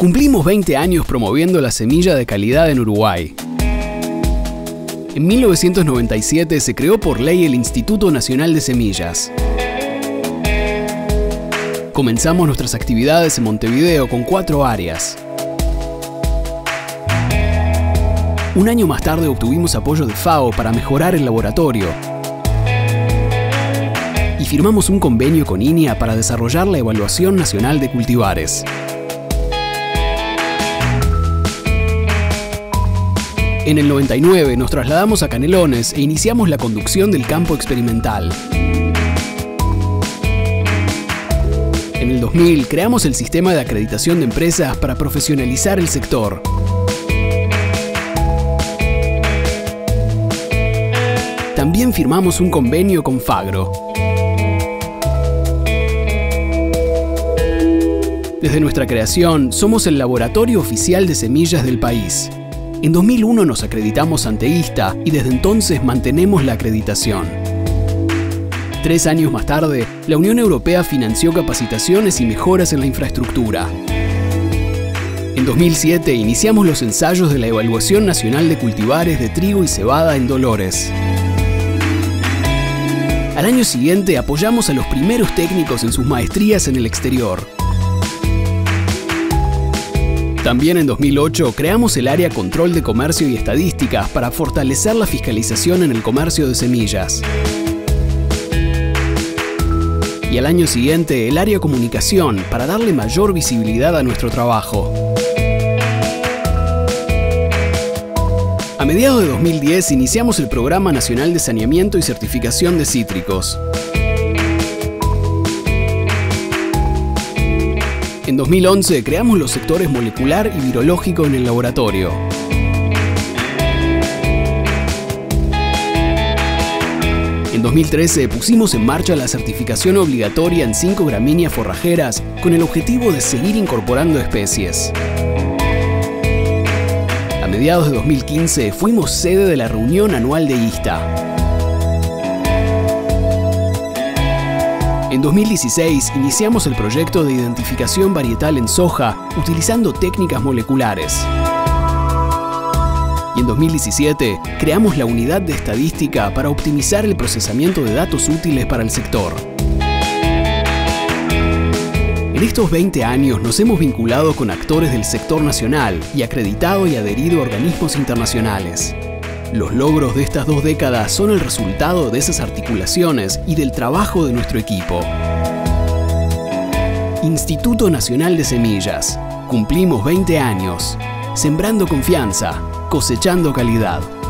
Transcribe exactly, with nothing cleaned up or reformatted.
Cumplimos veinte años promoviendo la semilla de calidad en Uruguay. En mil novecientos noventa y siete se creó por ley el Instituto Nacional de Semillas. Comenzamos nuestras actividades en Montevideo con cuatro áreas. Un año más tarde obtuvimos apoyo de FAO para mejorar el laboratorio y firmamos un convenio con INIA para desarrollar la Evaluación Nacional de Cultivares. En el noventa y nueve nos trasladamos a Canelones e iniciamos la conducción del campo experimental. En el dos mil creamos el sistema de acreditación de empresas para profesionalizar el sector. También firmamos un convenio con Fagro. Desde nuestra creación, somos el laboratorio oficial de semillas del país. En dos mil uno nos acreditamos ante ISTA y desde entonces mantenemos la acreditación. Tres años más tarde, la Unión Europea financió capacitaciones y mejoras en la infraestructura. En dos mil siete iniciamos los ensayos de la Evaluación Nacional de Cultivares de trigo y cebada en Dolores. Al año siguiente apoyamos a los primeros técnicos en sus maestrías en el exterior. También en dos mil ocho creamos el área Control de Comercio y Estadísticas para fortalecer la fiscalización en el comercio de semillas. Y al año siguiente el área Comunicación para darle mayor visibilidad a nuestro trabajo. A mediados de dos mil diez iniciamos el Programa Nacional de Saneamiento y Certificación de Cítricos. En dos mil once creamos los sectores molecular y virológico en el laboratorio. En dos mil trece pusimos en marcha la certificación obligatoria en cinco gramíneas forrajeras con el objetivo de seguir incorporando especies. A mediados de dos mil quince fuimos sede de la reunión anual de ISTA. En dos mil dieciséis iniciamos el proyecto de identificación varietal en soja utilizando técnicas moleculares. Y en dos mil diecisiete creamos la unidad de estadística para optimizar el procesamiento de datos útiles para el sector. En estos veinte años nos hemos vinculado con actores del sector nacional y acreditado y adherido a organismos internacionales. Los logros de estas dos décadas son el resultado de esas articulaciones y del trabajo de nuestro equipo. Instituto Nacional de Semillas. Cumplimos veinte años. Sembrando confianza, cosechando calidad.